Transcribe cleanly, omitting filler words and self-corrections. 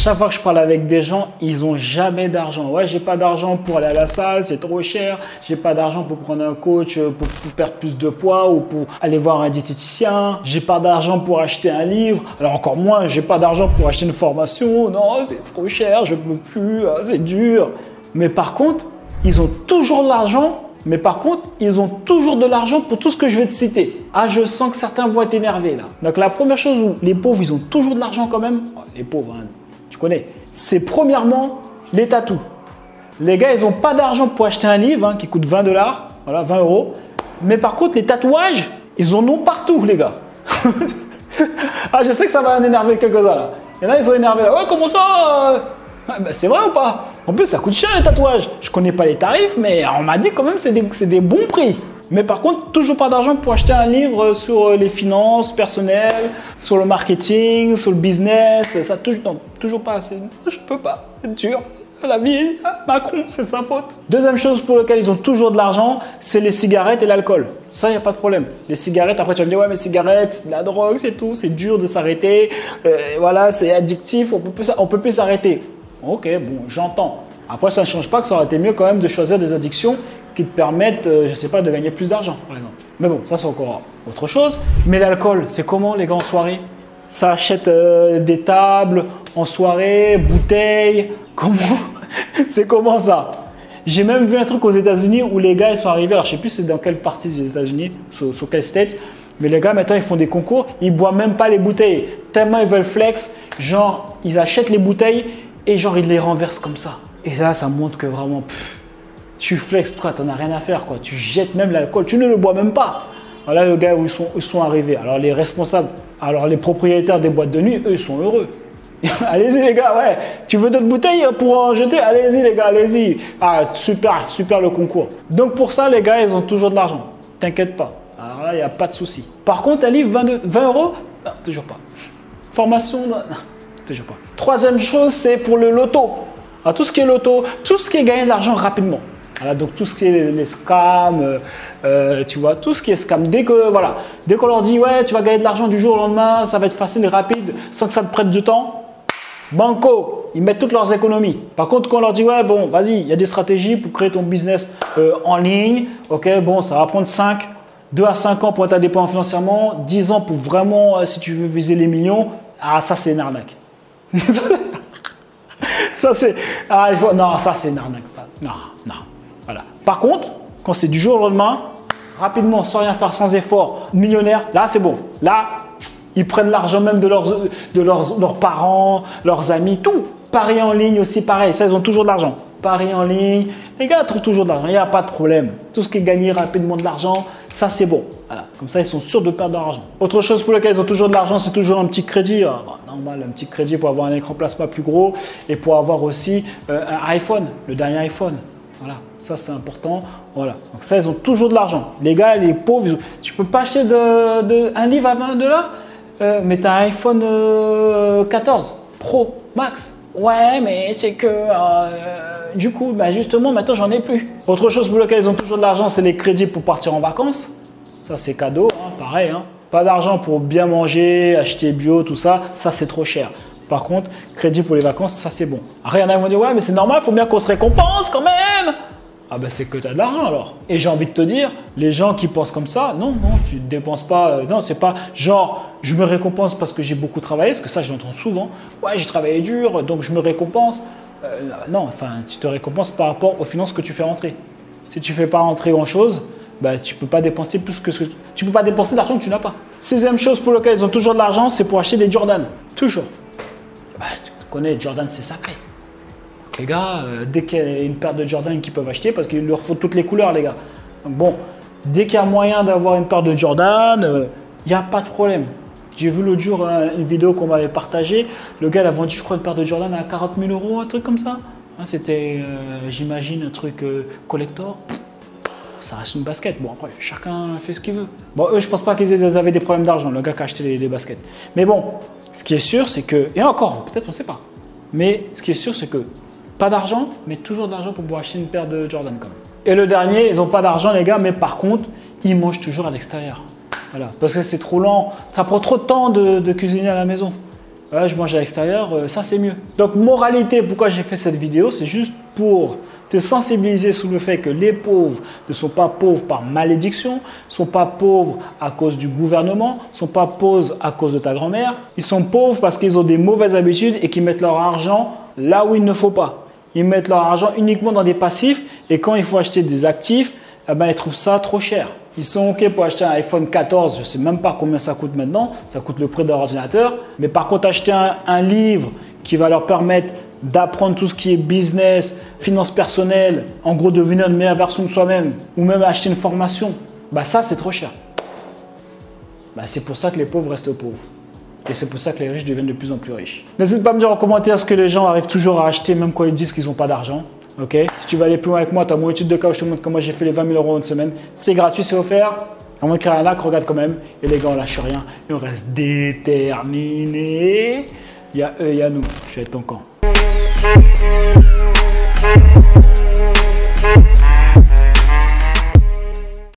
chaque fois que je parle avec des gens, ils n'ont jamais d'argent. Ouais, j'ai pas d'argent pour aller à la salle, c'est trop cher. J'ai pas d'argent pour prendre un coach pour perdre plus de poids ou pour aller voir un diététicien. J'ai pas d'argent pour acheter un livre. Alors encore moins, j'ai pas d'argent pour acheter une formation. Non, c'est trop cher, je peux plus, c'est dur. Mais par contre, ils ont toujours de l'argent. Mais par contre, ils ont toujours de l'argent pour tout ce que je vais te citer. Ah, je sens que certains vont être énervés là. Donc la première chose où les pauvres, ils ont toujours de l'argent quand même. Oh, les pauvres, hein, tu connais. C'est premièrement les tatous. Les gars, ils n'ont pas d'argent pour acheter un livre qui coûte 20 $, voilà, 20 €. Mais par contre, les tatouages, ils en ont partout, les gars. Ah, je sais que ça va en énerver quelques-uns là. Il y en a, ils sont énervés là. Ouais, comment ça Ah, ben, c'est vrai ou pas? En plus, ça coûte cher les tatouages. Je connais pas les tarifs, mais on m'a dit quand même que c'est des bons prix. Mais par contre, toujours pas d'argent pour acheter un livre sur les finances personnelles, sur le marketing, sur le business. Ça toujours pas assez. Je peux pas, c'est dur. La vie, Macron, c'est sa faute. Deuxième chose pour laquelle ils ont toujours de l'argent, c'est les cigarettes et l'alcool. Ça, il n'y a pas de problème. Les cigarettes, après tu vas me dire, ouais, mais cigarettes, c'est de la drogue, c'est tout, c'est dur de s'arrêter. Voilà, c'est addictif, on peut plus s'arrêter. Ok, bon, j'entends. Après, ça ne change pas que ça aurait été mieux quand même de choisir des addictions qui te permettent, je ne sais pas, de gagner plus d'argent, par exemple. Mais bon, ça c'est encore autre chose. Mais l'alcool, c'est comment les gars en soirée? Ça achète des tables en soirée, bouteilles. Comment? C'est comment ça? J'ai même vu un truc aux États-Unis où les gars ils sont arrivés. Alors je sais plus c'est dans quelle partie des États-Unis, sur quel state. Mais les gars maintenant ils font des concours, ils boivent même pas les bouteilles. Tellement ils veulent flex, genre ils achètent les bouteilles et genre ils les renversent comme ça. Et là ça montre que vraiment tu flexes, toi t'en as rien à faire quoi. Tu jettes même l'alcool, tu ne le bois même pas. Voilà le gars où ils sont arrivés. Alors les responsables, alors les propriétaires des boîtes de nuit, eux ils sont heureux. Allez-y les gars, ouais. Tu veux d'autres bouteilles pour en jeter? Allez-y les gars, allez-y. Ah, super, super le concours. Donc pour ça, les gars, ils ont toujours de l'argent. T'inquiète pas. Alors là, il n'y a pas de souci. Par contre, un livre, 20 €? Non, toujours pas. Formation? Non, toujours pas. Troisième chose, c'est pour le loto. Alors, tout ce qui est loto, tout ce qui est gagner de l'argent rapidement. Voilà, donc tout ce qui est les scams, tu vois, tout ce qui est scam. Dès qu'on leur dit, ouais, tu vas gagner de l'argent du jour au lendemain, ça va être facile et rapide, sans que ça te prenne du temps. Banco, ils mettent toutes leurs économies. Par contre, quand on leur dit, ouais, bon, vas-y, il y a des stratégies pour créer ton business en ligne. Ok, bon, ça va prendre 2 à 5 ans pour être indépendant financièrement, 10 ans pour vraiment, si tu veux viser les millions. Ah, ça, c'est une arnaque. Ça, c'est. Ah, non, ça, c'est une arnaque. Ça. Non. Voilà. Par contre, quand c'est du jour au lendemain, rapidement, sans rien faire, sans effort, millionnaire, là, c'est bon. Là, ils prennent l'argent même de leurs parents, leurs amis, tout. Paris en ligne aussi, pareil. Ça, ils ont toujours de l'argent. Paris en ligne, les gars trouvent toujours de l'argent. Il n'y a pas de problème. Tout ce qui est gagné rapidement de l'argent, ça, c'est bon. Voilà. Comme ça, ils sont sûrs de perdre leur argent. Autre chose pour laquelle ils ont toujours de l'argent, c'est toujours un petit crédit. Normal, un petit crédit pour avoir un écran plasma plus gros et pour avoir aussi un iPhone, le dernier iPhone. Voilà, ça c'est important. Voilà, donc ça ils ont toujours de l'argent. Les gars, les pauvres, tu peux pas acheter un livre à 20 $, mais tu as un iPhone 14 Pro Max. Ouais, mais c'est que du coup, justement, maintenant j'en ai plus. Autre chose pour laquelle ils ont toujours de l'argent, c'est les crédits pour partir en vacances. Ça c'est cadeau, pareil. Pas d'argent pour bien manger, acheter bio, tout ça, ça c'est trop cher. Par contre, crédit pour les vacances, ça c'est bon. Après, il y en a qui vont dire, ouais, mais c'est normal, il faut bien qu'on se récompense quand même. Ah ben c'est que tu as de l'argent alors. Et j'ai envie de te dire, les gens qui pensent comme ça, non, tu ne dépenses pas. Non, c'est pas genre, je me récompense parce que j'ai beaucoup travaillé, parce que ça, je l'entends souvent. Ouais, j'ai travaillé dur, donc je me récompense. Non, enfin, tu te récompenses par rapport aux finances que tu fais rentrer. Si tu ne fais pas rentrer grand-chose, tu ne peux pas dépenser plus que ce que tu peux pas dépenser d'argent que tu n'as pas. Sixième chose pour laquelle ils ont toujours de l'argent, c'est pour acheter des Jordan. Toujours. Tu connais, Jordan, c'est sacré. Donc, les gars, dès qu'il y a une paire de Jordan qu'ils peuvent acheter, parce qu'il leur faut toutes les couleurs, les gars. Donc, bon, dès qu'il y a moyen d'avoir une paire de Jordan, il n'y a pas de problème. J'ai vu l'autre jour une vidéo qu'on m'avait partagée. Le gars, il a vendu, je crois, une paire de Jordan à 40 000 €, un truc comme ça. C'était, j'imagine, un truc collector. Ça reste une basket. Bon, après, chacun fait ce qu'il veut. Bon, eux, je pense pas qu'ils avaient des problèmes d'argent, le gars qui a acheté les baskets. Mais bon, ce qui est sûr, c'est que, et encore, peut-être on ne sait pas, mais ce qui est sûr, c'est que pas d'argent, mais toujours de l'argent pour pouvoir acheter une paire de Jordan quand même. Et le dernier, ils n'ont pas d'argent, les gars, mais par contre, ils mangent toujours à l'extérieur. Voilà, parce que c'est trop lent, ça prend trop de temps de cuisiner à la maison. je mange à l'extérieur, ça c'est mieux. Donc moralité, pourquoi j'ai fait cette vidéo, c'est juste pour te sensibiliser sur le fait que les pauvres ne sont pas pauvres par malédiction, ne sont pas pauvres à cause du gouvernement, ne sont pas pauvres à cause de ta grand-mère. Ils sont pauvres parce qu'ils ont des mauvaises habitudes et qu'ils mettent leur argent là où il ne faut pas. Ils mettent leur argent uniquement dans des passifs et quand il faut acheter des actifs, ils trouvent ça trop cher. Ils sont OK pour acheter un iPhone 14, je ne sais même pas combien ça coûte maintenant, ça coûte le prix d'un ordinateur. Mais par contre, acheter un livre qui va leur permettre d'apprendre tout ce qui est business, finances personnelles, en gros devenir une meilleure version de soi-même, ou même acheter une formation, ça c'est trop cher. C'est pour ça que les pauvres restent pauvres. Et c'est pour ça que les riches deviennent de plus en plus riches. N'hésite pas à me dire en commentaire ce que les gens arrivent toujours à acheter, même quand ils disent qu'ils n'ont pas d'argent. Ok. Si tu veux aller plus loin avec moi, tu as mon étude de cas où je te montre comment j'ai fait les 20 000 € en une semaine. C'est gratuit, c'est offert. À moins de créer un lac, regarde quand même. Et les gars, on lâche rien. Et on reste déterminés. Il y a eux, il y a nous. Je vais être ton camp.